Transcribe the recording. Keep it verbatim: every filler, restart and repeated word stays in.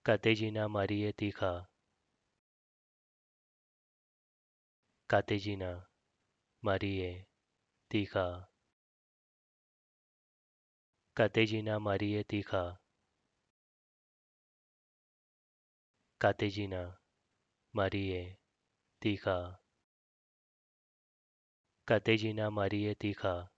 Caterina Marie तीखा. Caterina Marie तीखा. Caterina Marie तीखा. Caterina Marie तीखा. Caterina Marie तीखा.